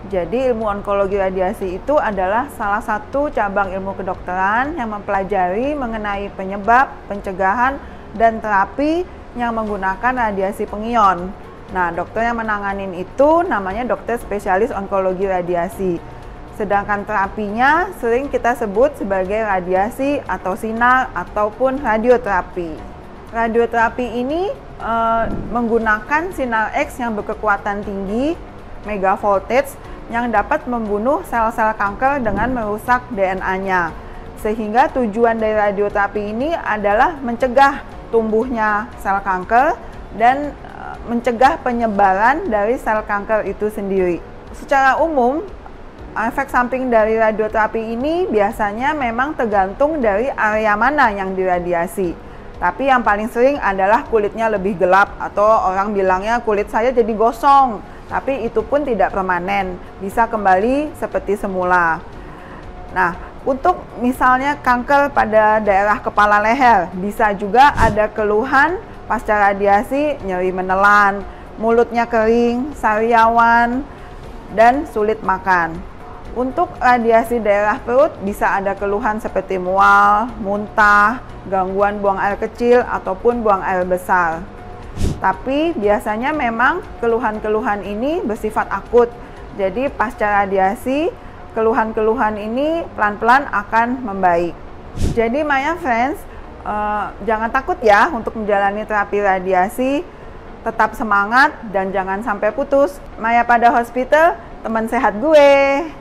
Jadi ilmu onkologi radiasi itu adalah salah satu cabang ilmu kedokteran yang mempelajari mengenai penyebab, pencegahan, dan terapi yang menggunakan radiasi pengion. Nah, dokter yang menanganin itu namanya dokter spesialis onkologi radiasi. Sedangkan terapinya sering kita sebut sebagai radiasi atau sinar ataupun radioterapi. Radioterapi ini menggunakan sinar X yang berkekuatan tinggi, megavoltage, yang dapat membunuh sel-sel kanker dengan merusak DNA-nya. Sehingga tujuan dari radioterapi ini adalah mencegah tumbuhnya sel kanker dan mencegah penyebaran dari sel kanker itu sendiri. Secara umum, efek samping dari radioterapi ini biasanya memang tergantung dari area mana yang diradiasi. Tapi yang paling sering adalah kulitnya lebih gelap atau orang bilangnya kulit saya jadi gosong. Tapi itu pun tidak permanen, bisa kembali seperti semula. Nah, untuk misalnya kanker pada daerah kepala leher, bisa juga ada keluhan pasca radiasi, nyeri menelan, mulutnya kering, sariawan, dan sulit makan. Untuk radiasi daerah perut bisa ada keluhan seperti mual, muntah, gangguan buang air kecil, ataupun buang air besar. Tapi biasanya memang keluhan-keluhan ini bersifat akut. Jadi pasca radiasi, keluhan-keluhan ini pelan-pelan akan membaik. Jadi my friends, jangan takut ya untuk menjalani terapi radiasi. Tetap semangat dan jangan sampai putus. Maya pada Hospital, teman sehat gue.